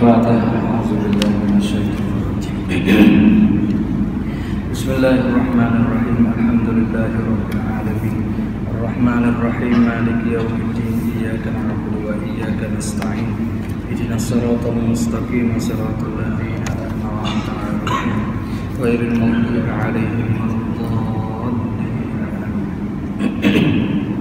الفاتحة. أعوذ بالله من الشيطان الرجيم. بسم الله الرحمن الرحيم. الحمد لله رب العالمين الرحمن الرحيم مالك يوم الدين إياك نعبد وإياك نستعين اهدنا الصراط المستقيم صراط الذين أنعمت عليهم غير المغضوب عليهم ولا الضالين.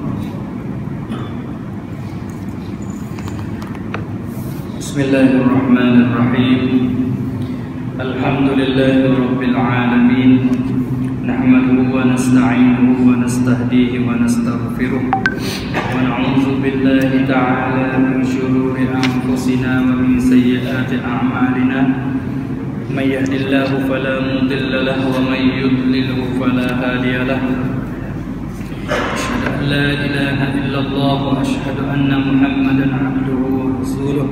بسم الله الرحمن الرحيم. الحمد لله رب العالمين نحمده ونستعينه ونستهديه ونستغفره ونعوذ بالله تعالى من شرور أنفسنا ومن سيئات أعمالنا. من يهد الله فلا مضل له ومن يضلله فلا هادي له. أشهد أن لا إله إلا الله وأشهد أن محمدا عبده ورسوله.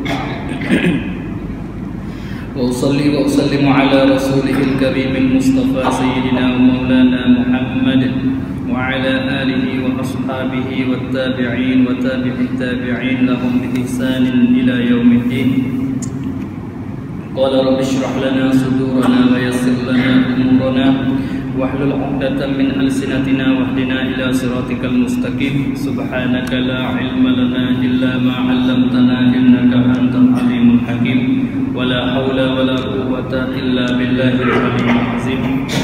وأصلي وأسلم على رسوله الكريم المصطفى سيدنا ومولانا محمد وعلى آله وأصحابه والتابعين وتابع التابعين لهم بإحسان إلى يوم الدين. قال رب اشرح لنا صدورنا ويسر لنا أمورنا واحلل عقدة من ألسنتنا واهدنا إلى صراطك المستقيم. سبحانك لا علم لنا إلا ما علمتنا إنك أنت العليم الحكيم. ولا حول ولا قوة إلا بالله العلي العظيم.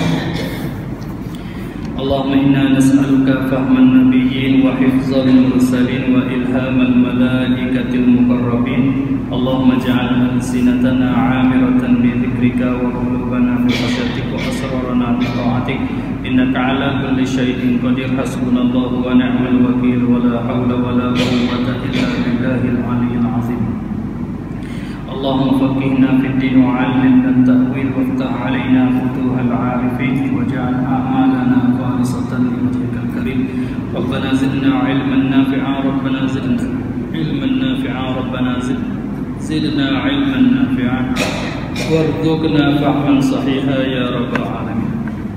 اللهم إنا نسألك فهم النبيين وحفظ المرسلين وإلهام الملائكة المقربين. اللهم اجعل ألسنتنا عامرة بذكرك وقلوبنا بخشيتك وأسرارنا بطاعتك إنك على كل شيء قدير. حسبنا الله ونعم الوكيل. ولا حول ولا قوة إلا بالله العلي العظيم. اللهم فقهنا في الدين وعلمنا التأويل وافتح علينا فتوح العارفين واجعل أعمالنا خالصة لوجهك الكريم. ربنا زدنا علما نافعا. ربنا زدنا علما نافعا. ربنا زدنا علما نافعا وارزقنا فهما صحيحا يا رب العالمين.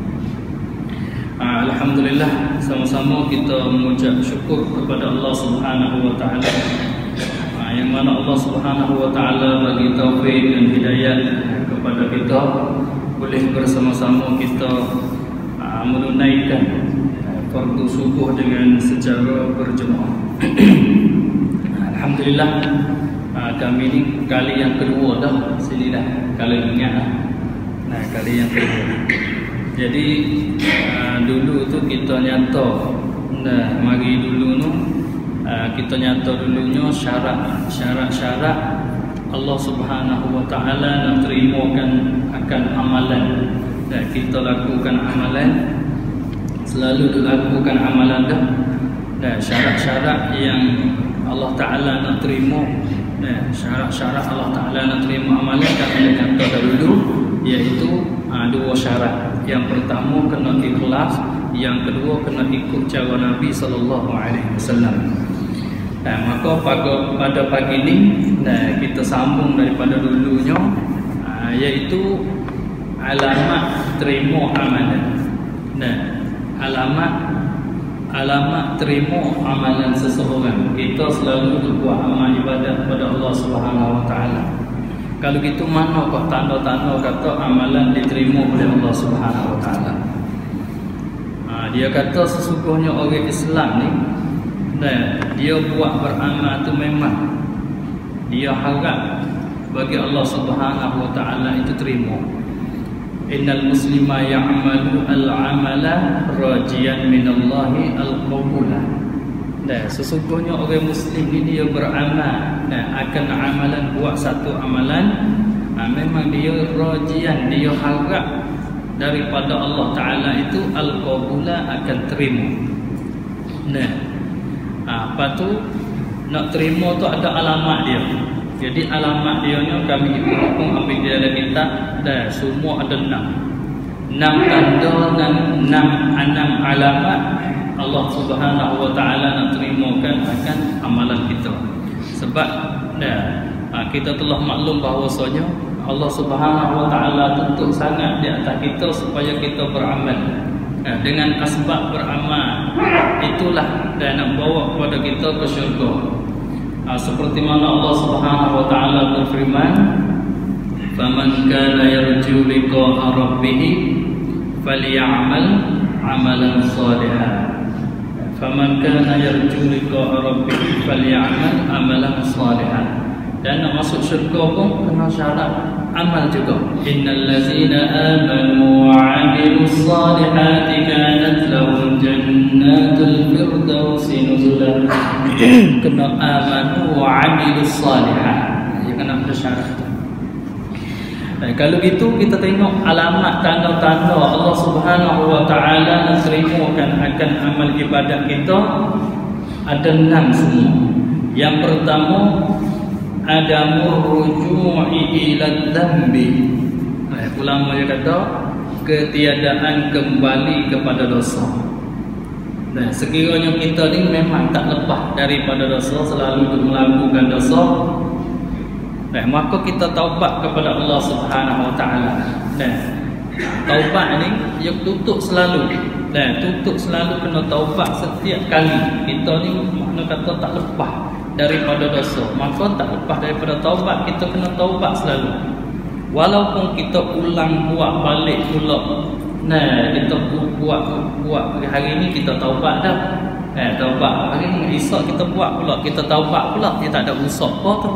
Alhamdulillah, sama-sama kita mengucap syukur kepada Allah Subhanahu wa taala, yang mana Allah Subhanahu wa taala bagi taufik dan hidayah kepada kita boleh bersama-sama kita menunaikan fardu subuh dengan secara berjemaah. Alhamdulillah, kami ini kali yang kedua dah sini dah, kalau ingat nah kali yang kedua. Jadi dulu tu kita nyata mari dulu tu kita nyata dulunya syarat-syarat Allah Subhanahu wa taala nak terimakan akan amalan. Dan kita lakukan amalan, selalu dilakukan amalan dah. Dan syarat-syarat yang Allah taala nak terima, syarat-syarat Allah taala nak terima amalan kami kata dulu, iaitu dua syarat. Yang pertama kena ikhlas, yang kedua kena ikut cara Nabi sallallahu alaihi wasallam. Maka pada pagi ini kita sambung daripada dulunya, iaitu alamat terima amalan. Alamat terima amalan seseorang. Kita selalu berbuat amal ibadat kepada Allah Subhanahu wa taala. Kalau gitu manakah tanda-tanda kata amalan diterima oleh Allah Subhanahu wa taala? Dia kata sesungguhnya orang Islam ni dia buat beramal tu memang dia harap bagi Allah Subhanahu wa taala itu terima. Innal muslima ya'malu al-amala rajiyan minallahi al-qabula. Sesungguhnya orang muslim ini dia beramal akan amalan, buat satu amalan memang dia rajian, dia harap daripada Allah taala itu al-qabula akan terima. Apa tu nak terima tu ada alamat dia. Jadi alamat dia nya kami hukum ambil dia dalam kitab dan semua ada 6 tanda dan 6 alamat Allah Subhanahu wa taala nak terimakan akan amalan kita. Sebab kita telah maklum bahawasanya Allah Subhanahu wa taala tuntut sangat di atas kita supaya kita beramal. Dengan asbab beramal itulah dan nak bawa kepada kita ke syurga. Seperti mana Allah Subhanahu wa taala berfirman, faman kana yarju liqa'a rabbih falyamal amalan shalihan. Faman kana yarju liqa'a rabbih falyamal amalan shalihan. Dan nak masuk syurga pun kena syarat amal juga. Innal ladzina amanu wa 'amilus salihati kanat lahum jannatul firdausi nuzulan. Kena amanu wa 'amilus salihat. Ya, kena ada syarat. Kalau gitu kita tengok alamat tanda-tanda Allah Subhanahu wa taala nak terimakan akan amal ibadat kita ada 6 semua. Yang pertama, adamur ruju'i ila dzambi. Ulama dia kata ketiadaan kembali kepada dosa. Dan sekiranya kita ni memang tak lepas daripada dosa, selalu melakukan dosa, maka kita taubat kepada Allah Subhanahu wa taala. Dan taubat ni dia tutup selalu. Dan tutup selalu kena taubat setiap kali kita ni makna kata tak lepas daripada dosa, maka tak lepas daripada taubat, kita kena taubat selalu. Walaupun kita ulang buat balik pula, kita buat hari ni kita taubat dah, taubat hari ni, esok kita buat pula, kita taubat pula, dia tak ada usaha apa tu.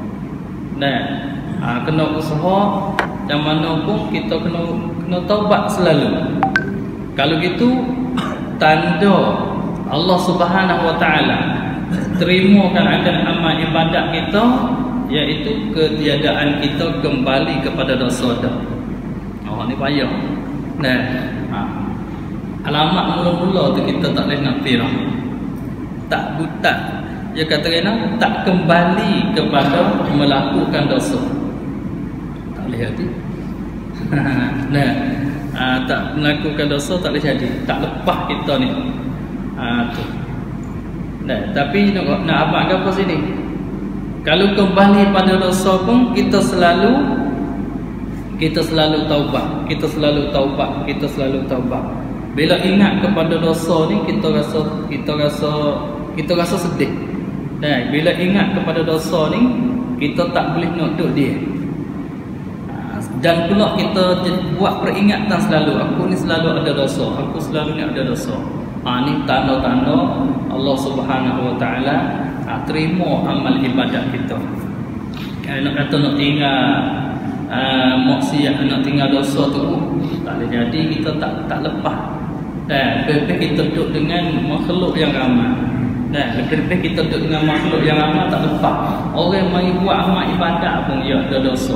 Kena usaha yang mana pun kita kena taubat selalu. Kalau gitu tanda Allah Subhanahu wa taala terimakan akan amal ibadat kita, iaitu ketiadaan kita kembali kepada dosa dah. Ni payah. Alamat mula-mula tu kita tak boleh nak firah. Tak butak. Dia kata kena tak kembali kepada melakukan dosa. Tak boleh jadi. Tak melakukan dosa tak boleh jadi. Tak lepas kita ni. Tu. Tapi nak abang apa sini? Kalau kembali pada dosa pun kita selalu taubat, kita selalu taubat. Bila ingat kepada dosa ni kita rasa sedih. Bila ingat kepada dosa ni kita tak boleh nak duduk dia. Dan pula kita buat peringatan selalu, aku ni selalu ada dosa, aku selalu ni ada dosa. Ni tanda-tanda Allah Subhanahu wa taala terima amal ibadat kita. Nak kata nak tinggal maksiat, nak tinggal dosa tu tak boleh jadi, kita tak lepas. Lebih kita duduk dengan makhluk yang ramai. Lebih kita duduk dengan makhluk yang ramai tak lepas. Orang mai buat amal ibadat pun dia ada dosa.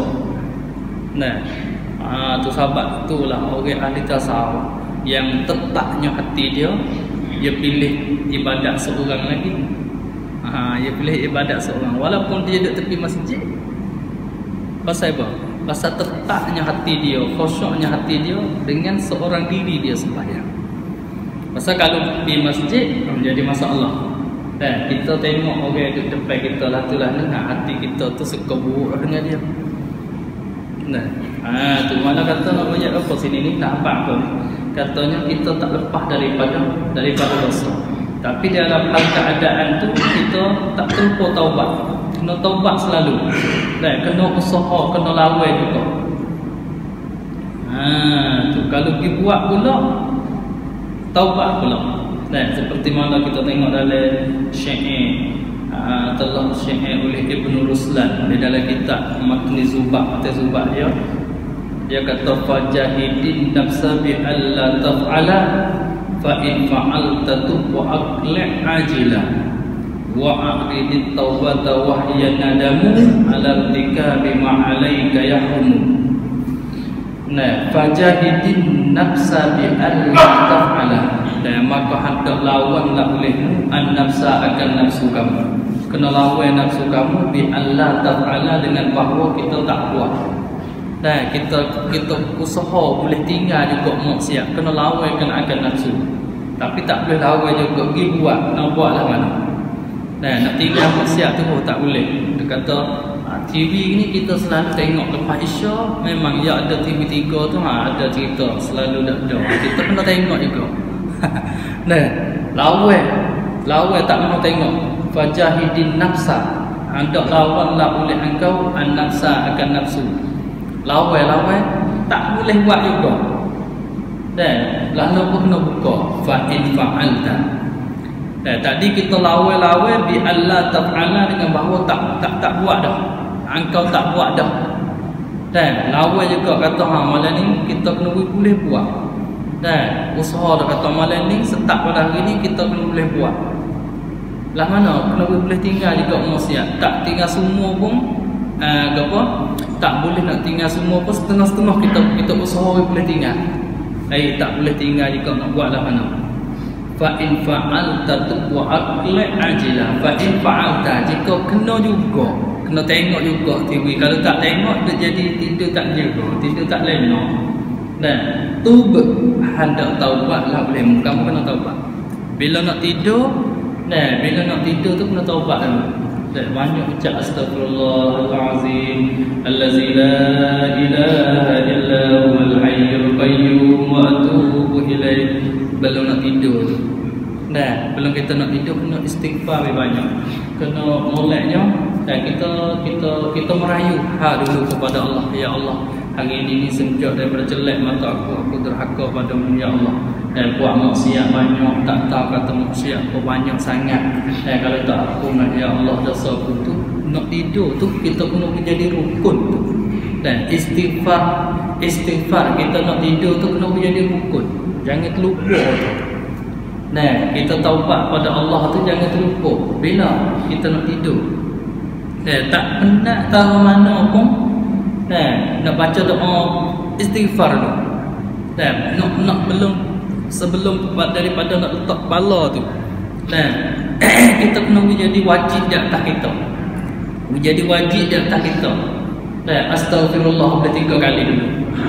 Tu sahabat itulah orang ahli tasawuf yang tetapnya hati dia pilih ibadat seorang lagi. Dia pilih ibadat seorang walaupun dia duduk tepi masjid. Pasal apa? Pasal tetapnya hati dia, khusyuknya hati dia dengan seorang diri dia sembahyang. Pasal kalau pergi masjid menjadi masalah. Dan kita tengok orang duduk depan kita lah tu lah, hati kita tu suka buruk dengan dia. Tu mana kata nak banyak apa sini ni, nak apa pun katanya kita tak lepas daripada dosa. Tapi dalam hal keadaan tu kita tak tempuh taubat. Kena taubat selalu. Kena usaha, kena lawan juga. Tu kalau pergi buat pula taubat pula. Seperti mana kita tengok dalam syair telah syair oleh Ibn Ruslan di dalam kitab Matni Zubak, Zubak dia kata fajahidin nafsa bi alla taf'ala fa in fa'alta tub wa aqli' ajila wa aqridit taubata wa hiya nadamu ala irtikabi ma 'alaika yahrum. Fajahidin nafsa bi alla taf'ala, dan maka hendak lawanlah olehmu an-nafsa akan nafsu kamu. Kena lawan nafsu kamu bi alla taf'ala, dengan bahawa kita tak buat. Dan kita usaha boleh tinggal juga maksiat, kena lawan akan nafsu. Tapi tak boleh lawan juga pergi buat, nak buatlah mana. Nak tinggal maksiat tu tak boleh. Dia kata TV ni kita selalu tengok lepas Isya, memang ya ada TV 3 tu ada cerita selalu dah ada. Kita kena tengok juga. Lawan tak mau tengok. Fajahidin nafsa, hendak lawanlah oleh engkau an-nafsa akan nafsu. Lawai tak boleh buat juga. Dan lalu pun kena buka fa in fa'alta. Dan tadi kita lawai bi Allah ta'ala dengan bahawa tak buat dah. Engkau tak buat dah. Dan lawai juga kata malam ni kita kena boleh buat. Dan usaha dah kata malam ni start pada hari ni kita kena boleh buat. Lah mana kena boleh tinggal juga maksiat. Tak tinggal semua pun apa? Tak boleh nak tinggal semua pun setengah-setengah kita usaha boleh tinggal. Tak boleh tinggal juga nak buat lah mana. Fa in fa'alta wa aqla ajila. Fa in fa'alta jika kena juga, kena tengok juga TV. Kalau tak tengok dia jadi tidur tak jaga, tidur tak lena. Dan tub hendak taubat lah boleh. Kamu kena taubat. Bila nak tidur, bila nak tidur tu kena taubat dulu. Dan banyak ucap astagfirullahalazim allazi la ilaha illa huwal hayyul qayyum wa atubu ilaih. Belum nak tidur tu. Nah, belum kita nak tidur kena istighfar banyak. Kena mulainya dan kita merayu dulu kepada Allah. Ya Allah, hari ini senjak daripada jelek mata aku derhaka padamu ya Allah. Dan buat maksiat banyak, tak tahu kata maksiat aku banyak sangat. Dan kalau tak aku ya Allah dosa aku tu nak tidur tu kita kena menjadi rukun tu. Dan istighfar kita nak tidur tu kena menjadi rukun. Jangan terlupa tu. Nah, kita taubat pada Allah tu jangan terlupa bila kita nak tidur. Tak penat tahu mana pun. Nak baca doa istighfar tu. Nak belum sebelum daripada nak letak kepala tu. Kita kena menjadi wajib di atas kita. Menjadi wajib di atas kita. Astaghfirullah 3 kali dulu.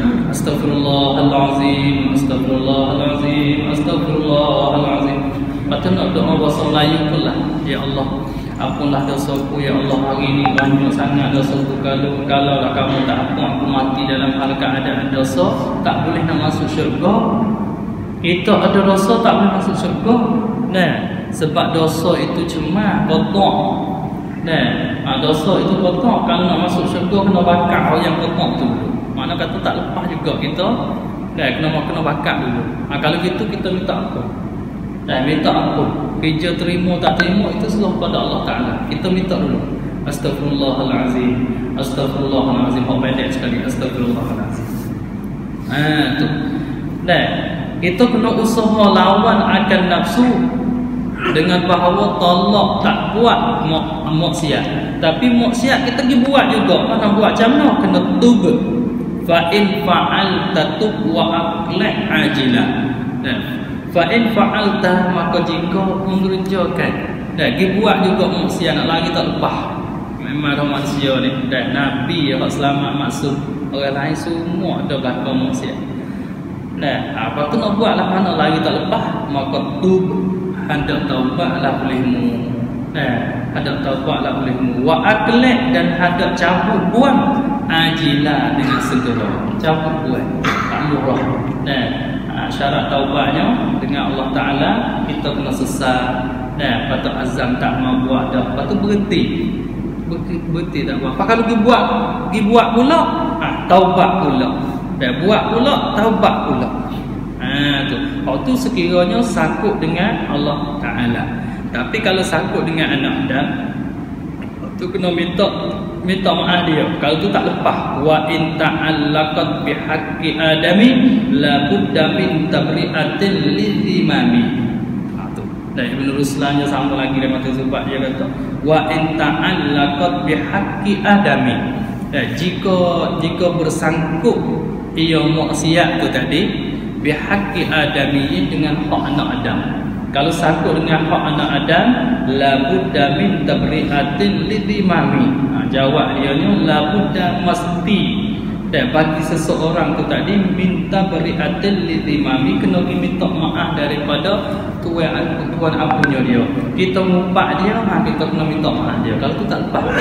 Astaghfirullahalazim, astaghfirullahalazim, astaghfirullahalazim. Patut nak doa bahasa Melayu pula. Ya Allah, ampunlah dosaku ya Allah, hari ini banyak sangat dosaku. Kalau lah kamu tak ampun aku mati dalam hal keadaan dosa, tak boleh nak masuk syurga. Kita ada dosa tak boleh masuk syurga. Sebab dosa itu cuma kotak. Dosa itu kotak. Kalau nak masuk syurga kena bakar yang kotak tu. Mana kata tak lepas juga kita. Kena bakar dulu. Kalau gitu kita minta ampun. Minta ampun. Kerja terima tak terima itu semua pada Allah Ta'ala. Kita minta dulu. Astaghfirullahalazim, astaghfirullahalazim. Pendek sekali. Astaghfirullahalazim. Tu. Kita kena usaha lawan akan nafsu dengan bahawa tolak tak buat maksiat. Tapi maksiat kita pergi buat juga. Mana buat macam mana? Kena tubah. Fa in fa'alta tub wa aqla' ajila. Fa in fa'alta maka jika mengerjakan pergi buat juga maksiat nak lagi tak lepas. Memang orang manusia ni dan Nabi yang selamat maksud orang lain semua ada belakang maksiat. Apa tu nak buat lah mana lagi tak lepas, maka tub hendak taubatlah bolehmu. Hendak taubatlah bolehmu. Wa aqla' dan hendak cabut buang ajila dengan segera. Cabut buang tak lurah. Syarat taubatnya dengan Allah Ta'ala kita kena sesat. Patut azam tak mau buat dah. Patut berhenti tak buat. Apa kalau pergi buat pula, taubat pula. Buat pula, taubat pula. Tu sekiranya sakut dengan Allah Ta'ala. Tapi kalau sakut dengan anak Adam, tu kena minta maaf dia. Kalau tu tak lepas. Wa in ta'allaqat bihaqqi adami la budda min tabri'atin lidhimami. Dan Ibn Ruslan dia sama lagi dalam mata Zubat dia kata wa in ta'allaqat bihaqqi adami. Jika bersangkut ia maksiat tu tadi bihaqqi adami dengan hak anak Adam. Kalau sangkut dengan hak anak Adam, la budda min tabri'atin lidhimami. Jawab dia ni la budda mesti. Dan bagi seseorang tu tadi minta beri'atin lidhimami, kena minta maaf daripada tuan apunya dia. Kita ngumpat dia, kita kena minta maaf dia. Kalau tu tak lepas.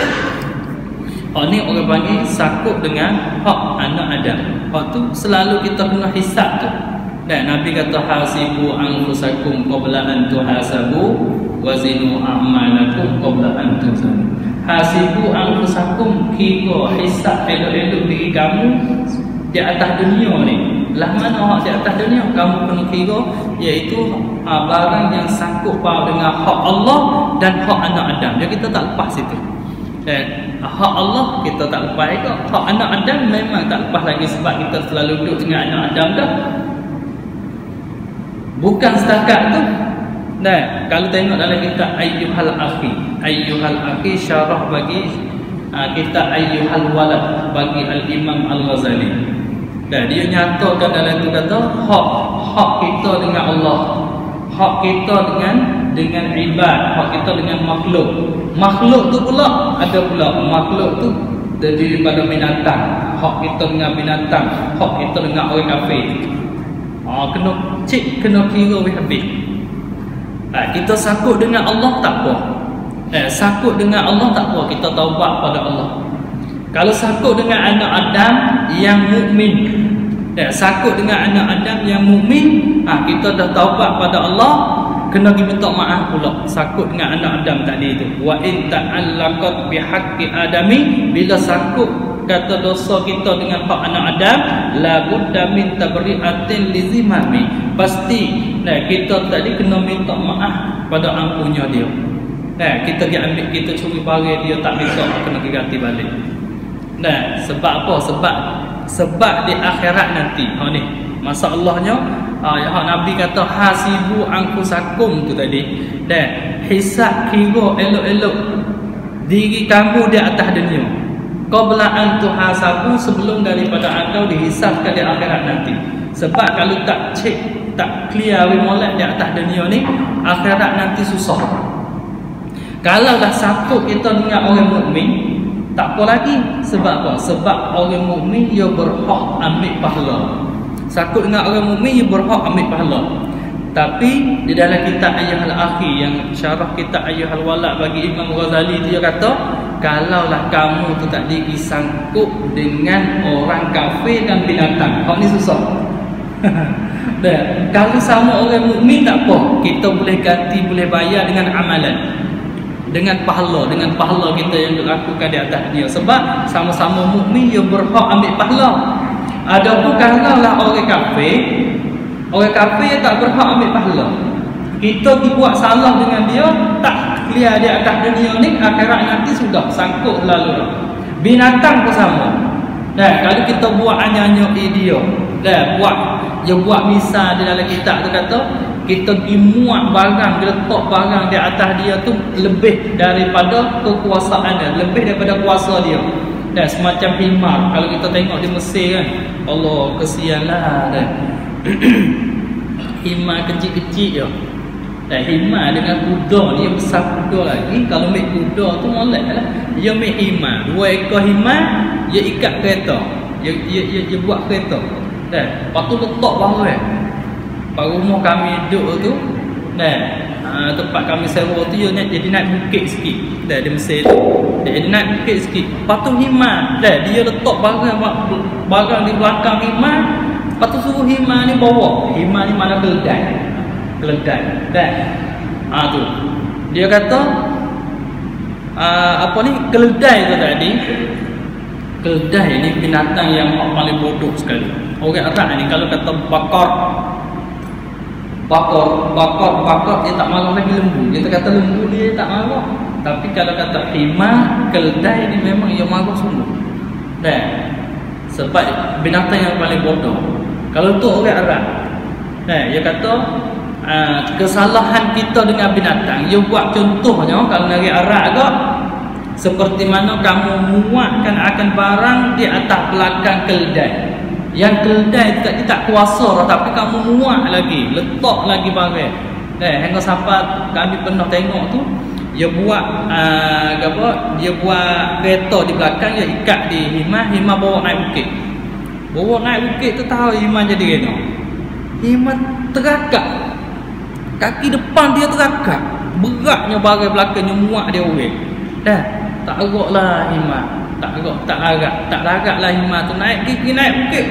Ni orang panggil sakut dengan hak anak Adam. Hak tu selalu kita kena hisap tu. Dan Nabi kata hasibu anfusakum qabla an tuhasabu wazinu a'malakum qabla an tuzanu. hasibu anfusakum, kira hisab elok-elok diri kamu di atas dunia ni. Lah mana hak di atas dunia kamu kena kira, iaitu barang yang sangkut paut dengan hak Allah dan hak anak Adam. Jadi kita tak lepas situ. Hak Allah kita tak lepas juga. Hak anak Adam memang tak lepas lagi, sebab kita selalu duduk dengan anak Adam dah. Bukan setakat tu. Nah, kalau tengok dalam kitab Ayyuhal Akhi syarah bagi kitab Ayyuhal Walad bagi Al-Imam Al-Ghazali. Dan dia nyatakan dalam tu kata hak kita dengan Allah, hak kita dengan ibad, hak kita dengan makhluk. Makhluk tu pula ada pula makhluk tu daripada binatang. Hak kita dengan binatang, hak kita dengan orang kafir. Kena kira habis. Kita sakut dengan Allah tak apa. Sakut dengan Allah tak apa, kita taubat pada Allah. Kalau sakut dengan anak Adam yang mukmin, sakut dengan anak Adam yang mukmin, kita dah taubat pada Allah, kena pergi minta maaf pula. Sakut dengan anak Adam tadi itu. Wa in ta'allaqat bihaqqi adami, bila sakut kata dosa kita dengan hak anak Adam, la budda min tabri'atin lizimami, pasti kita tadi kena minta maaf pada ampunnya dia. Kita pergi ambil, kita curi barang dia tak minta, kena ganti balik. Sebab apa? Sebab di akhirat nanti. Ni masalahnya, yang Nabi kata hasibu anfusakum tu tadi. Hisab kira elok-elok diri kamu di atas dunia. Qabla an tuhasabu, sebelum daripada engkau dihisabkan di akhirat nanti. Sebab kalau tak clear molek di atas dunia ni, akhirat nanti susah. Kalau dah sakut kita dengan orang mukmin, tak apa lagi. Sebab apa? Sebab orang mukmin dia berhak ambil pahala. Sakut dengan orang mukmin dia berhak ambil pahala. Tapi di dalam kitab Ayyuhal Akhi, yang syarah kitab Ayyuhal Walad bagi Imam Ghazali, dia kata kalaulah kamu tu tak disangkut dengan orang kafir dan binatang, hak ni susah. Kalau sama orang mukmin tak apa, kita boleh ganti, boleh bayar dengan amalan, dengan pahala kita yang dilakukan di atas dia. Sebab sama-sama mukmin dia berhak ambil pahala. Adapun kalaulah orang kafir tak berhak ambil pahala. Kita dibuat salah dengan dia, tak clear di atas dunia ni, akhirat nanti sudah sangkut lalu. Binatang pun sama. Kalau kita buat hanya dia, buat misal di dalam kitab tu kata, kita pergi muat barang, letak barang di atas dia tu lebih daripada kekuasaan dia, lebih daripada kuasa dia. Semacam himar. Kalau kita tengok di Mesir kan, Allah kesianlah himar kecil-kecil je. Himar dengan kuda ni, besar kuda lagi. Kalau ambil kuda tu molek lah. Dia ambil himar, 2 ekor himar, dia ikat kereta, dia buat kereta. Lepas tu letak baru Pak rumah kami duduk tu, tempat kami sewa tu, jadi naik bukit sikit. Di Mesir tu jadi naik bukit sikit. Lepas tu himar, dia letak barang di belakang himar. Lepas tu suruh himar ni bawa. Himar ni mana keledai. Tu dia kata keledai tu tadi. Keledai ni binatang yang paling bodoh sekali. Orang Arab ni kalau kata bakar dia tak marah lagi lembu. Dia kata lembu dia tak marah. Tapi kalau kata himar, keledai ni memang dia marah sungguh. Sebab binatang yang paling bodoh. Kalau tu orang Arab, dia kata kesalahan kita dengan binatang, dia buat contohnya kalau negeri Arab ke, seperti mana kamu muatkan akan barang di atas belakang keledai. Yang keledai tu tak kuasa dah, tapi kamu muat lagi, letak lagi barang. Hingga sampai kami pernah tengok tu, dia buat dia buat kereta di belakang, dia ikat di himar bawa naik bukit tu, tahu himar jadi kena. Himar teragak, kaki depan dia teragak, beratnya barang belakangnya muat dia orang. Tak agaklah himar, tak larat lah himar tu naik bukit.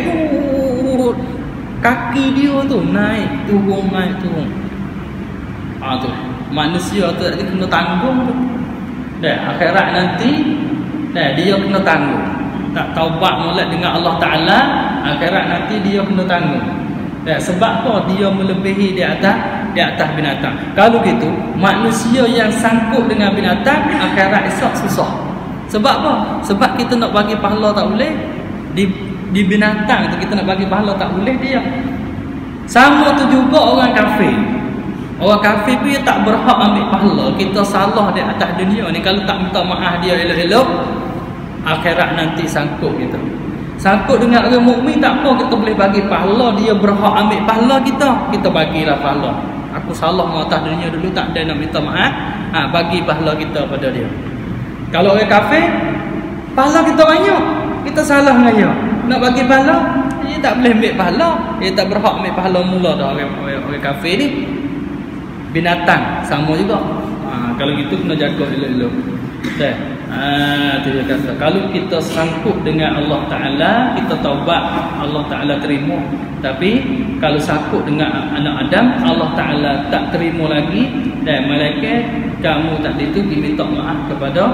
Kaki dia tu naik turun. Tu manusia tu tadi kena tanggung tu. Akhirat nanti dia kena tanggung. Tak taubat molek dengan Allah Ta'ala, akhirat nanti dia kena tanggung. Sebab apa? Dia melebihi di atas binatang. Kalau gitu, manusia yang sangkut dengan binatang, akhirat esok susah. Sebab apa? Sebab kita nak bagi pahala tak boleh. Di binatang tu kita nak bagi pahala tak boleh dia. Sama tu juga orang kafir. Orang kafir pun dia tak berhak ambil pahala. Kita salah di atas dunia ni, kalau tak minta maaf dia elok-elok, akhirat nanti sangkut kita. Sangkut dengan orang mukmin tak apa, kita boleh bagi pahala. Dia berhak ambil pahala kita bagilah pahala. Aku salah mengatas dunia dulu, tak ada nak minta maaf, bagi pahala kita pada dia. Kalau orang kafir, pahala kita banyak, kita salah dengan dia, nak bagi pahala, dia tak boleh ambil pahala. Dia tak berhak ambil pahala mula dah orang kafir ni. Binatang sama juga. Kalau gitu kena jaga elok-elok. Tu dia kata, kalau kita sangkut dengan Allah Ta'ala, kita taubat, Allah Ta'ala terima. Tapi kalau sangkut dengan anak Adam, Allah Ta'ala tak terima lagi. Dan malaikat, kamu tadi tu diminta maaf kepada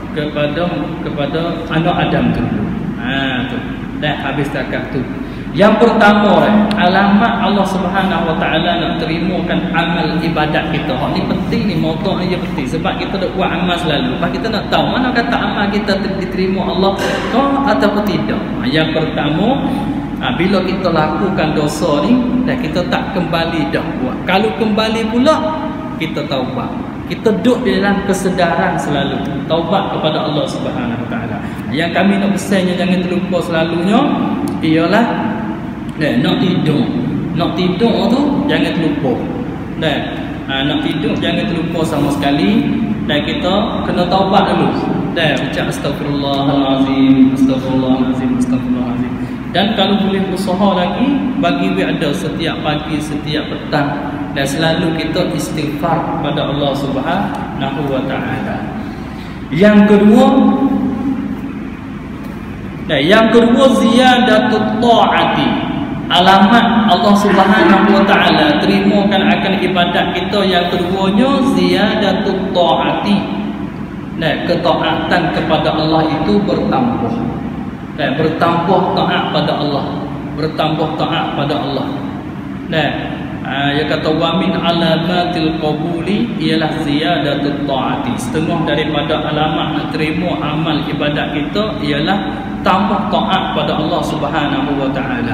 anak Adam tu. Tu. Dah habis takat tu. Yang pertama, alamat Allah Subhanahu Wa Ta'ala nak terimakan amal ibadat kita. Hak ni penting ni, mautu ni penting. Sebab kita dah buat amal selalu, lepas kita nak tahu mana kata amal kita diterima Allah ataupun tidak. Yang pertama, bila kita lakukan dosa ni, dan kita tak kembali dah buat. Kalau kembali pula, kita taubat. Kita duduk di dalam kesedaran selalu, taubat kepada Allah Subhanahu Wa Ta'ala. Yang kami nak pesannya, jangan terlupa selalunya, ialah nak tidur. Nak tidur tu jangan terlupa. Nak tidur jangan terlupa sama sekali. Dan kita kena taubat dulu. Ucap astagfirullahalazim, astagfirullahalazim, astagfirullahalazim. Dan kalau boleh usaha lagi, bagi ada setiap pagi, setiap petang, dan selalu kita istighfar kepada Allah Subhanahu Wa Ta'ala. Yang kedua, ziyadatut ta'ati. Alamat Allah Subhanahu Wa Ta'ala terimakan akan ibadat kita yang keduanya, ziyadatut ta'ati. Ketaatan kepada Allah itu bertambah. Bertambah taat pada Allah, bertambah taat pada Allah. Dia kata wa min alamatil qabuli ialah ziyadatut ta'ati. Setengah daripada alamat nak terima amal ibadat kita ialah tambah taat pada Allah Subhanahu Wa Ta'ala.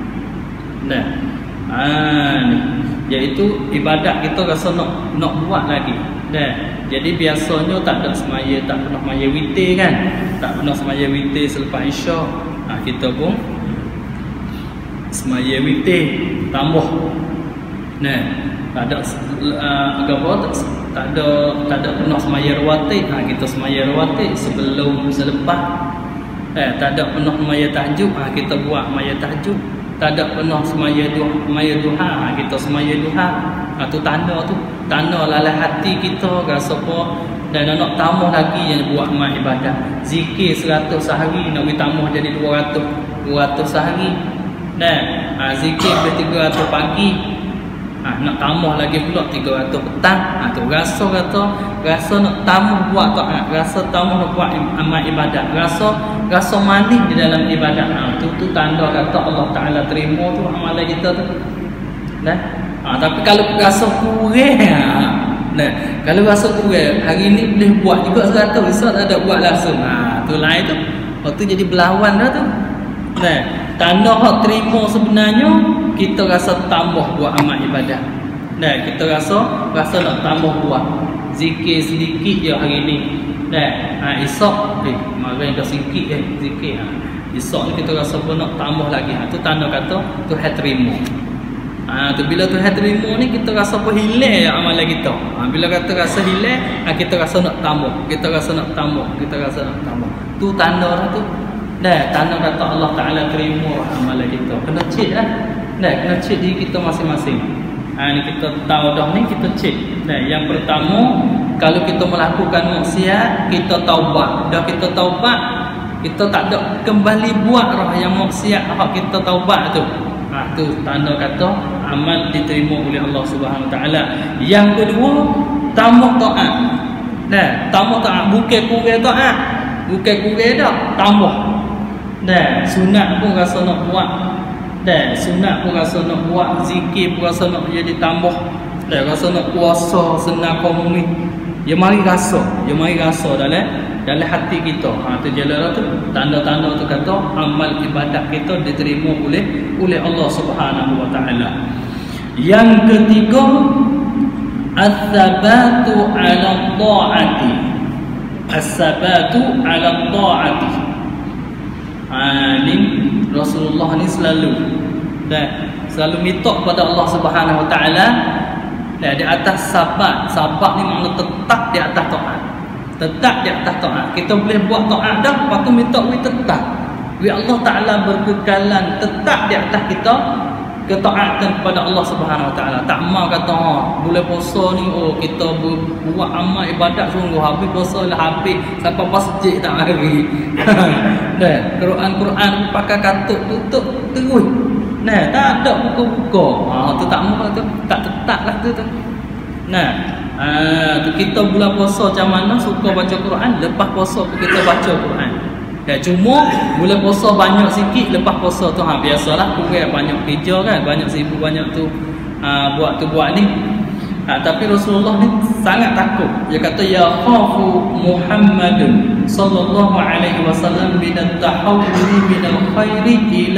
Iaitu ibadat kita rasa nak buat lagi. Jadi biasanya tak ada semaya, tak pernah semaya witir kan, tak pernah semaya witir selepas Isyak. Kita pun semaya witir tambah. Tak ada tak ada pernah semaya rawatib. Kita semaya rawatib sebelum selepas. Tak ada pernah semaya tahajud. Kita buat semaya tahajud. Tak ada pernah semaya duha, kita semaya duha. Tu tanda lalai hati kita rasa apa, dan nak tambah lagi yang buat amal ibadat. Zikir 100 sehari nak tambah jadi 200 sehari. Zikir 300 pagi, nak tambah lagi pula 300 petang. Tu rasa nak tambah buat taat, rasa tambah nak buat amal ibadat, rasa manis di dalam ibadat. Tu tanda kata Allah Ta'ala terima tu amalan kita tu. Tapi kalau rasa kurang, kalau rasa kurang, hari ni boleh buat juga 100, esok tak ada buat langsung. Tu lain tu. Waktu jadi berlawan dah tu. Tanda hak terima sebenarnya, kita rasa tambah buat amal ibadat. Kita rasa nak tambah buat zikir sedikit je hari ni. Esok mari dah sikit zikir. Esok ni kita rasa pun nak tambah lagi. Tu tanda kata Tuhan terima. Tu bila Tuhan terima ni, kita rasa apa hilang amalan kita. Bila kata rasa hilang, kita rasa nak tambah, kita rasa nak tambah. Tu tanda dah tu. Tanda kata Allah Ta'ala terima amalan kita. Kena cek lah. Kena cek diri kita masing-masing. Ni kita tahu dah ni, kita cek. Yang pertama, kalau kita melakukan maksiat, kita taubat. Dah kita taubat, kita tak ada kembali buat yang maksiat hak kita taubat tu. Tu tanda kata amal diterima oleh Allah Subhanahu Wa Ta'ala. Yang kedua, tambah taat. Nah, tambah taat, bukan kurang taat. Bukan kurang dah, tambah. Nah, sunat pun rasa nak buat. Nah, sunat pun rasa nak buat, zikir pun rasa nak jadi tambah. Nah, rasa nak puasa senang komuni. Ya mari rasa dalam hati kita. Tu jelas tu tanda-tanda tu kata amal ibadat kita diterima oleh Allah Subhanahu wa taala. Yang ketiga, as-sabatu 'ala ta'ati. As-sabatu 'ala ta'ati. Ni Rasulullah ni selalu minta kepada Allah Subhanahu wa taala di atas sabat. Sabat ni makna tetap di atas taat. Tetap di atas taat. Kita boleh buat taat dah, lepas tu minta we tetap. We Allah Taala berkekalan tetap di atas kita ketaatan kepada Allah Subhanahu wa taala. Tak mau kata bulan puasa ni kita buat amal ibadat sungguh habis puasa lah habis sampai masjid tak hari. Dah Quran pakai katuk tutup terus. Nah, tak ada buka-buka. Tu tak mau tu tak tetaplah tu. Nah, tu kita bulan puasa macam mana suka baca Quran, lepas puasa pun kita baca Quran. Ya, cuma bulan puasa banyak sikit, lepas puasa tu biasalah kurang banyak kerja kan, banyak sibuk banyak tu buat ni. Tapi Rasulullah ni sangat takut. Dia kata ya khafu Muhammadun sallallahu alaihi wasallam min at-tahawuli min al-khairi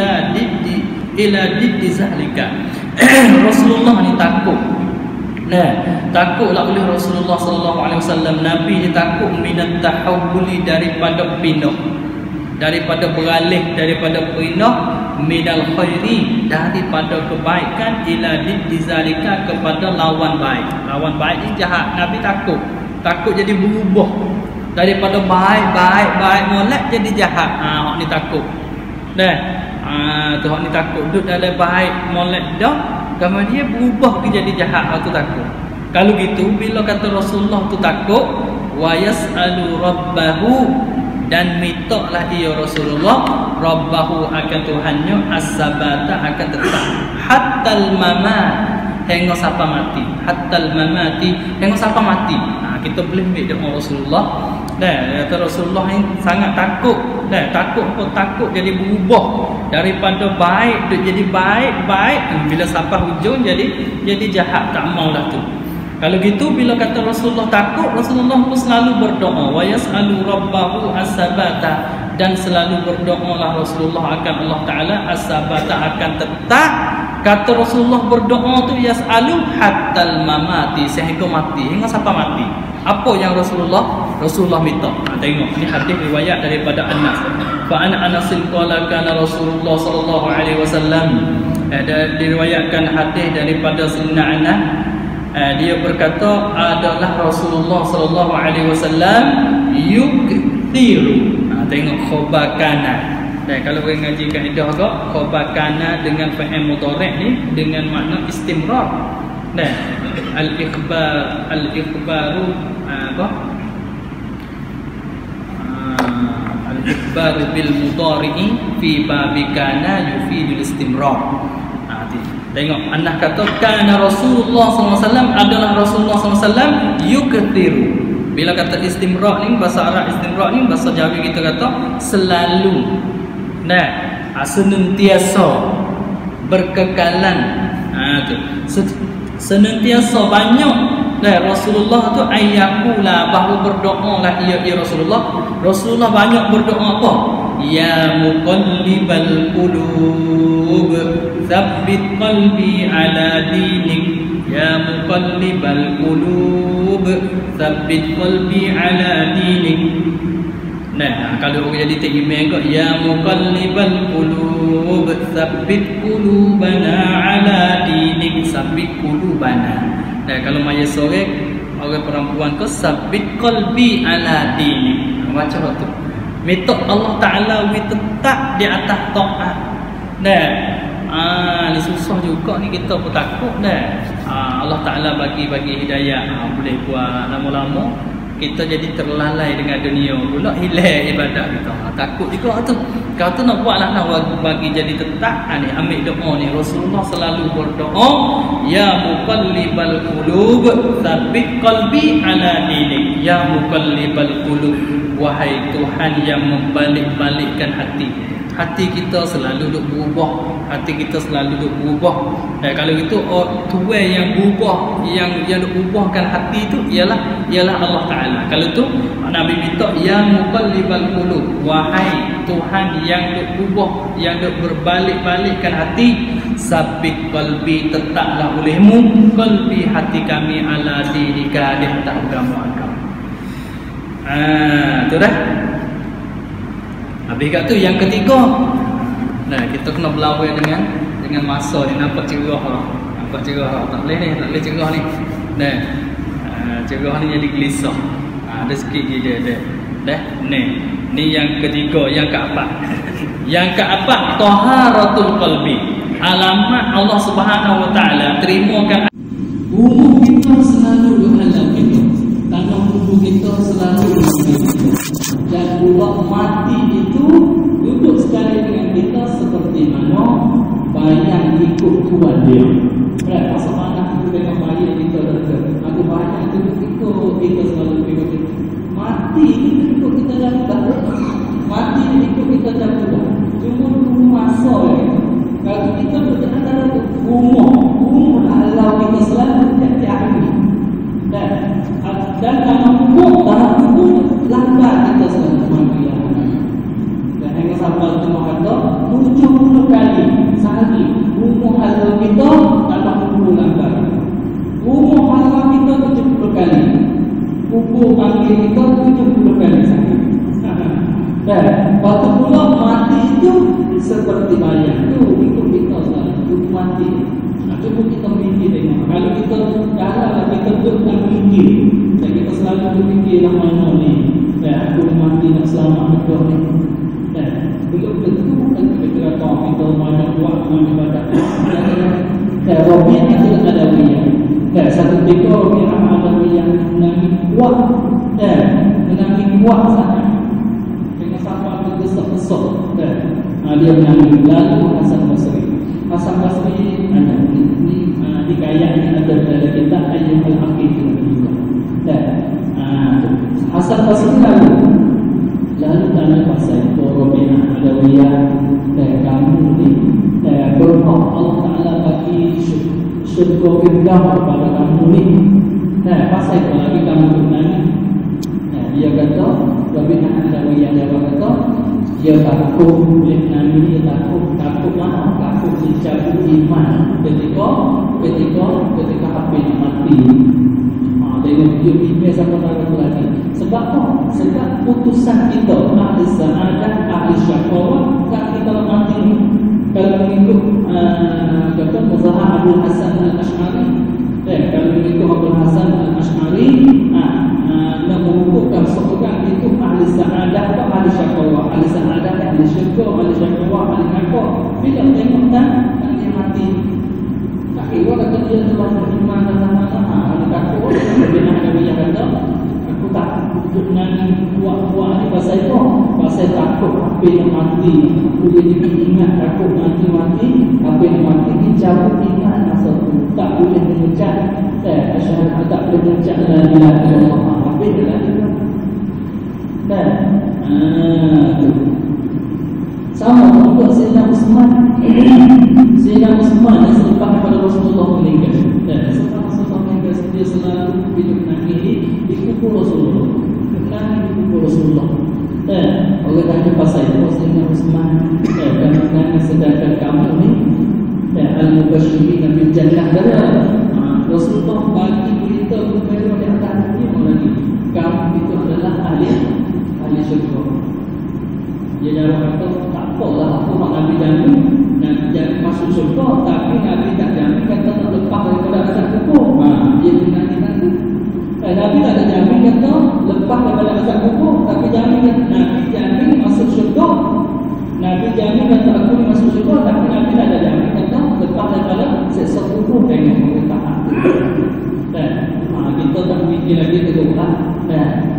ila diddi zahlika. Rasulullah ni takut. Nah, takutlah oleh Rasulullah sallallahu alaihi wasallam. Nabi ni takut min at-tahawuli daripada pindah. Daripada beralih daripada pindah minal khairi daripada kebaikan ila dizalika kepada lawan baik. Lawan baik ni jahat. Nabi takut jadi berubah daripada baik molek jadi jahat. Hak ni takut. Dah. Tu hak ni takut duduk dalam baik molek dah, kemudian dia berubah ke jadi jahat. Hak tu takut. Kalau gitu bila kata Rasulullah tu takut wa yas'alu rabbahu, dan mintalah ia Rasulullah rabbahu akan Tuhannya as-sabata akan tetap hattal mamat hingga sampai mati. Hattal mamati hingga sampai mati. Kita boleh ambil doa Rasulullah. Kata Rasulullah ni sangat takut. Takut jadi berubah daripada baik jadi baik bila sampai hujung jadi jahat. Tak mau dah tu. Kalau gitu bila kata Rasulullah takut, Rasulullah pun selalu berdoa wa yas'alu rabbahu as-sabata, dan selalu berdoalah Rasulullah akan Allah Taala as-sabata akan tetap. Kata Rasulullah berdoa tu yas'alu hattal mamati sehingga mati, hingga sampai mati. Apa yang Rasulullah minta? Tengok ni hadis riwayat daripada Anas. Fa Anas qala kana Rasulullah sallallahu alaihi wasallam. Ada diriwayatkan hadis daripada Sayyidina Anas. Dia berkata adalah Rasulullah sallallahu alaihi wasallam yukthiru. Tengok khobakana. Kalau orang ngaji kaedah ke khobakana dengan fi'il mudhari' ni dengan makna istimrar. Al-ikhbaru al-ikhbaru bil mudhari'i fi babikana yufidul istimrar. Tengok anak kata kana Rasulullah SAW adalah Rasulullah SAW yukthiru. Bila kata istimra' ni bahasa Arab, istimra' ni bahasa Jawi kita kata selalu. Senantiasa berkekalan. Senantiasa banyak. Rasulullah tu ayyakula bahawa berdoa lah ia Rasulullah. Rasulullah banyak berdoa apa? Ya muqallibal qulub tsabbit qalbi ala dinik. Ya muqallibal qulub tsabbit qalbi ala dinik. Kalau orang jadi email kok ya muqallibal qulub tsabbit qulubana ala dinik. Tsabbit qulubana. Kalau maya sore orang perempuan ke tsabbit qalbi ala dinik. Macam tu. Minta Allah Ta'ala tetap di atas taat. Ni susah juga ni, kita pun takut Allah Ta'ala bagi hidayah. Boleh buat lama-lama kita jadi terlalai dengan dunia pula, hilang ibadat kita. Takut juga tu. Kau tu nak buatlah nak bagi jadi tetap ni, ambil doa ni. Rasulullah selalu berdoa, ya muqallibal qulub tsabbit qalbi ala dinik. Ya muqallibal qulub, wahai Tuhan yang membalik-balikkan hati. Hati kita selalu duk berubah, hati kita selalu duk berubah. Kalau itu Tuhan yang berubah, yang duk ubahkan hati itu ialah Allah Taala. Kalau tu Nabi minta, ya muqallibal qulub, wahai Tuhan yang duk ubah, yang duk berbalik-balikkan hati, sabbit qalbi, tetaplah olehmu qalbi, hati kami ala dinika, di atas agama engkau. Tu dah. Habis kat tu yang ketiga. Nah, kita kena berlawan dengan masa ni, nampak cerah lah. Nampak cerah lah. Tak boleh ni, tak boleh cerah ni. Nah, cerah ni jadi gelisah. Ada sikit je dia. Dah, ni yang ketiga, yang keempat. Yang keempat, taharatul qalbi. Alamat Allah Subhanahu wa taala terimakan. Umur kita selalu berhalal kita. Tanah tubuh kita selalu berhalal. Dan pula mati itu duduk sekali dengan kita seperti mana bayang ikut tuan dia. Masa mana kita dengan bayang kita dekat, ada bayang itu ikut kita selalu ikut kita. Mati itu ikut kita jatuh. Mati ikut kita jatuh. Cuma tunggu masa lagi. Kalau kita berada di umur Allah kita selalu tiap-tiap hari. Dan dalam umur lambat kita selalu mati. Dan hingga sampai itu mengata 70 kali sehari umur Allah kita dalam umur lambat. Umur Allah kita 70 kali. Umur panggil kita 70 kali sehari. Dan waktu pula mati itu seperti bayang itu ikut kita selalu mati. Cuba kita fikir tengok. Kalau kita darah kita duduk dan fikir, dan kita selalu berfikir mana ni, dan aku mati nak selamat betul ni. Dan belum tentu kan kita tahu kita mana buat mana badak. Dan Rabi'ah al-Adawiyah. Dan satu ketika Rabi'ah al-Adawiyah menangis kuat, dan menangis kuat sangat. Dengan sampai tergesok-gesok, dan dia menangis. Lalu Hasan Basri. Hasan Basri ada di kayaknya ada dalam kitab Ayyuhal Haqiqah juga. Dan Hasan Basri lalu tanya pasal Rabi'ah Adawiyah, dan kamu ni berhak Allah Ta'ala bagi syurga firdaus kepada kamu ni. Pasal itu lagi kamu bertanya. Dia kata Rabi'ah Adawiyah dia kata dia takut oleh Nabi, dia takut mana? Takut dicabut iman ketika hati nak mati. Tengok dia fikir sama tahu lagi. Sebab apa? Sebab putusan kita ahli sa'adah, ahli syaqawah, kan kita mati ni. Kalau mengikut kata mazhab Abu Hasan al-Ash'ari, kalau mengikut Abu Hasan al-Ash'ari, nak mengukuhkan seorang itu ahli sa'adah atau ahli syaqawah. Ahli sa'adah, ahli syaqawah, ahli syaqawah, ahli syaqawah. Bila tengok tak dia mati. Tak kira kata dia telah beriman dan sama-sama. Ahli syaqawah, Rabi'ah Adawiyah kata, aku tak nanti kuat-kuat ni pasal itu. Pasal takut apa yang mati. Aku jadi ingat takut mati-mati. Apa yang mati dicabut ingat masa itu. Tak boleh mengejar. Asyhadu tak boleh mengejar la ilaha illallah. Apa dia lagi? Dan sama juga Sayyidina Utsman. Sayyidina Utsman yang selepas pada Rasulullah meninggal. Dan selepas Rasulullah meninggal, dia selalu hidup nanti di kubur Rasulullah. Di kubur Rasulullah. Dan orang tanya pasal itu Sayyidina Utsman, kerana sedangkan kamu ni al-mubasyirin bil jannah pada Rasulullah bagi berita kepada di atas dunia lagi. Kamu itu adalah ahli syurga. Dia jawab kata, tak apalah aku nak Nabi jamin masuk syurga, tapi Nabi tak jamin kata nak lepas daripada azab kubur. Dia nanti. Nabi tak ada jamin kata lepas daripada azab kubur, tapi Nabi jamin masuk syurga. Nabi jamin kata aku masuk syurga, tapi Nabi tak ada jamin kata lepas daripada siksa kubur dengan pemerintahan. Dan kita tak fikir lagi kedua. Dan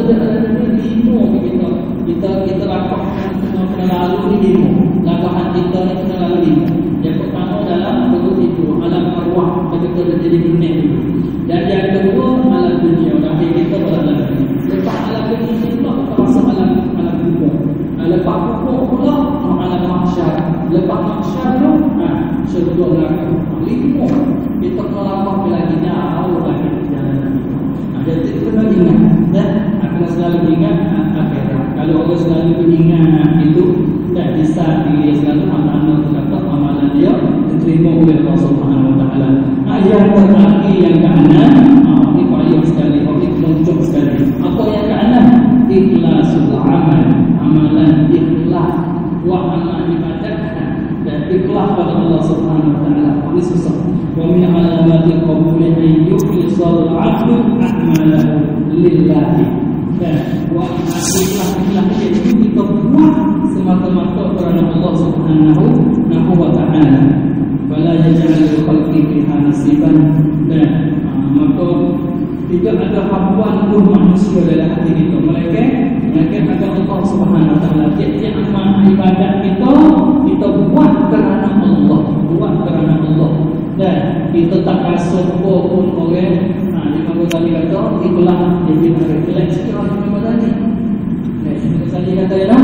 ada 5 kita lakukkan kena lalu ni 5. Lakukan kita ni kena lalu 5. Yang pertama dalam bentuk itu alam arwah ketika dah jadi dunia dulu. Dan yang kedua alam dunia, tapi kita berada lepas alam dunia pula kita masuk alam kubur. Lepas kubur pula alam mahsyar. Lepas mahsyar tu syurga neraka. 5 kita kena lakuk lagi jauh lagi jalan. Jadi kita kena ingat dan kena selalu ingat akhirat. Kalau orang selalu ingat itu tak bisa dia selalu amal terdapat amalan dia diterima oleh Allah Subhanahu Wa Taala. Yang terakhir yang keenam, ini payah sekali, ini muncul sekali. Apa yang keenam? Ikhlasul amal, amalan ikhlas, buat amal ibadat dan ikhlas pada Allah Subhanahu Wa Taala. Ini susah. Wa min alamati qabuli an yukhlisal 'abdu a'malahu lillahi. Dan buat ikhlas itu kita buat semata-mata kerana Allah Subhanahu Wa Taala. Wala yaj'alul khalqi fiha nasiban. Dan maka tidak ada habuan pun manusia dalam hati kita, melainkan ada Allah Subhanahu Wa Taala. Tiap-tiap amal ibadat kita buat kerana Allah, dan kita tak rasa apa pun orang Imam Ghazali kata ikhlas jadi refleks kira Imam Ghazali. Imam Ghazali kata ialah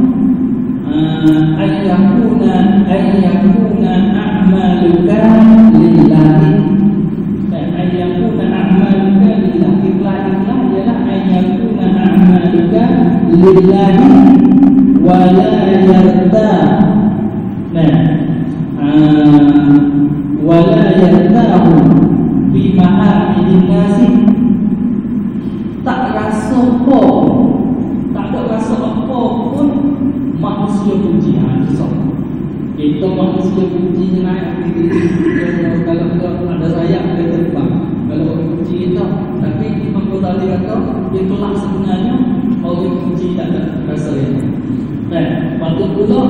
ayyakuna a'maluka lillahi. Ayyakuna a'maluka lillahi. Ikhlas ialah ayyakuna a'maluka lillahi wa la yarda. Wala yardahu bima'amilin nasi. Tak rasa apa, tak ada rasa apa pun manusia puji. Kita manusia puji naik kalau ada sayap kita terbang. Kalau puji kita, tapi Imam Ghazali kata ikhlas sebenarnya orang puji tak ada rasa itu. Dan patut pula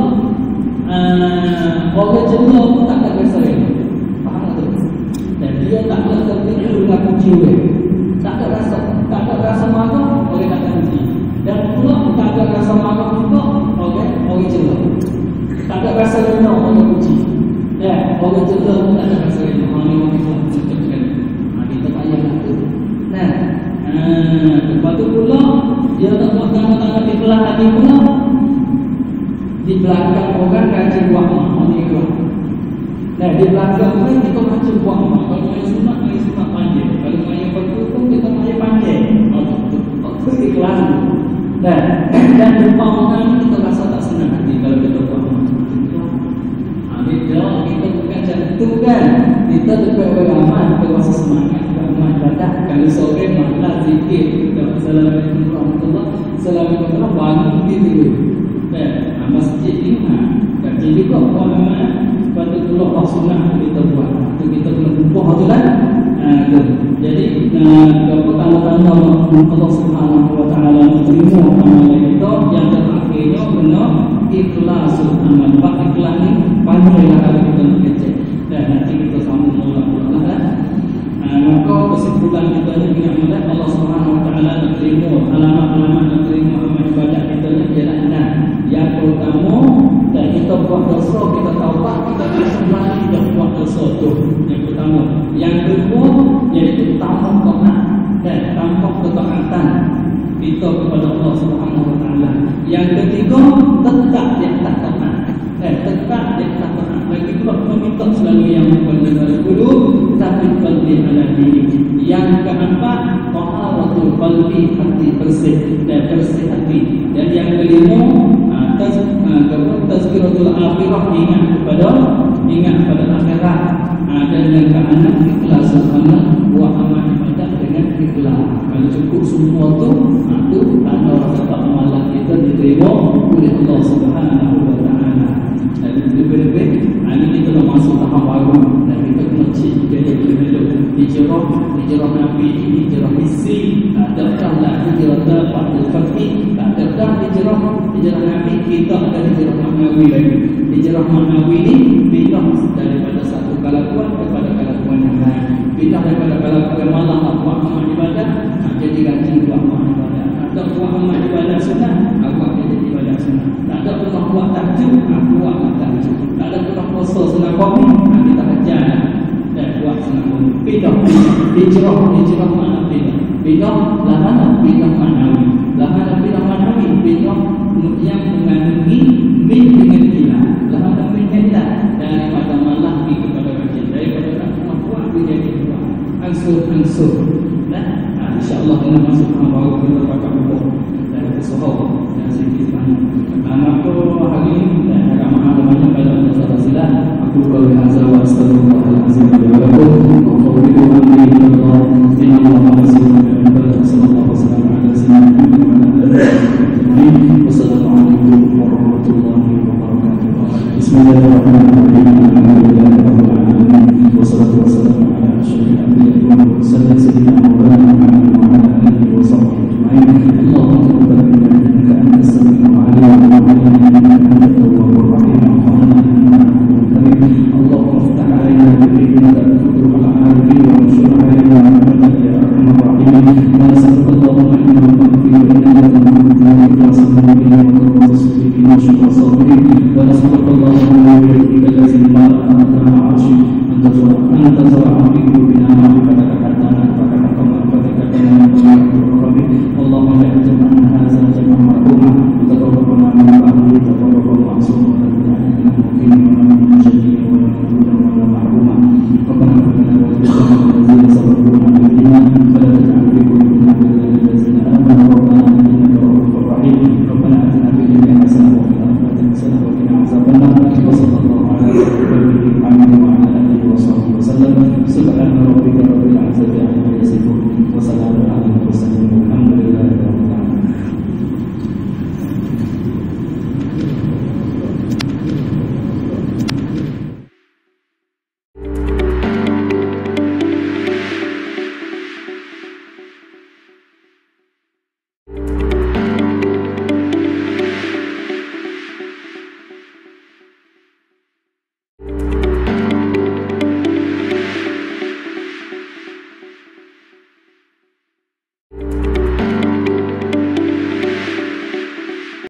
orang jenuh pun tak ada rasa itu. Dan dia tak ada tertidur dengan puji dia. Tak ada rasa marah, orang tak ada puji. Dan pula tak ada rasa marah juga, orang jelah. Tak ada rasa rendah, orang puji. Dan orang jelah pun tak ada rasa rendah. Orang orang jelah. Kita payah tu. Lepas tu pula dia tak buat tanda-tanda di belah hati pula. Di belakang orang kaji buah ni keluar. Nah, di belakang orang kita macam buah. Kalau main sunat panjang. Kalau main berkumpul kita main panjang. Itu ikhlas. Dan depan orang ni kita rasa tak senang hati kalau kita buat. Kita bukan jantung kan. Kita dekat beramal, kita rasa semangat beramal ibadah. Kalau sore malam zikir, Assalamualaikum warahmatullahi wabarakatuh. Assalamualaikum warahmatullahi wabarakatuh. Dan masjid ni kaji juga buat amal. Pada tuluk sunnah kita buat. Itu kita kena kumpul tu kan. Jadi pertama-tama Allah Subhanahu Wa Taala menerima amalan kita. Yang terakhirnya kena ikhlasul amal. Pak ikhlas ni pandailah kalau kita nak kecek. Dan nanti kita sambung mula-mula lah. Maka kesimpulan kita ni dengan Allah Subhanahu Wa Taala menerima alamat-alamat menerima amal ibadat kita ni ialah 6. Yang pertama, dan kita buat dosa, kita taubat, kita kembali dan buat dosa tu. Yang pertama. Yang kedua, iaitu tambah taat dan tambah ketaatan kita kepada Allah Subhanahu Wa Taala. Yang ketiga, tetap di atas taat. Tetap di atas taat. Lagi pula meminta selalu yang benar-benar dulu, tapi qalbi ala diri. Yang keempat, taharatul qalbi, hati bersih dan bersih hati. Dan yang kelima, tazkiratul akhirah, ingat pada akhirat. Dan yang keenam, ikhlasul amal, buat amal ibadat dengan ikhlas. Kalau cukup semua tu tanda kata amalan kita diterima oleh Allah Subhanahu Wa Taala. Dan lebih-lebih ini kita dah masuk tahap baru dan kita kena cek dulu hijrah Nabi, hijrah misi. Tak ada hijrah pada fakih, tak ada hijrah Nabi. Kita ada hijrah maknawi lagi. Hijrah maknawi ni pindah daripada satu kelakuan kepada kelakuan yang lain. Pindah daripada kelakuan malah buat amal ibadat jadi rajin buat amal ibadat. Atau hijrah mana bina? Bina lah mana? Bina manawi. Lah mana bina manawi? Bina yang mengandungi min dengan ilah. Lah mana min dengan ilah? Daripada malah pergi kepada kecil, daripada nak buat menjadi buat. Ansur. InsyaAllah kena masuk baru kita pakai buku dan kesohor dan sedikit banyak. Maka hari ini agak mahal banyak kalau ada salah silap. Aku boleh azal wa astagfirullahaladzim wa lakum wa qawlidu amri Allah inna Allah masihun wa sallallahu ala sayyidina wassalamualaikum warahmatullahi wabarakatuh. Bismillahirrahmanirrahim. Alhamdulillahirabbil alamin wassalatu wassalamu ala asyrafil anbiya'i wal mursalin sayyidina Maulana Muhammad wa ala alihi wa sahbihi ajma'in. Allahumma taqabbal minna innaka antas samiul 'alim wa tub 'alaina innaka antat tawwabur rahim. اللهم افتح علينا بحكمتك فتوح العارفين وانشر علينا رحمتك يا ارحم الراحمين. ونسالك اللهم انه تغفر انك تغفر اخلاص المؤمنين وتوبه الصديقين وشكر الصابرين. ونسالك اللهم بوجهك الذي ملأ مقام عرشك ان تزرع في قلوبنا معرفتك حتى نتبعك حق معرفتك كما نتبعك. اللهم لا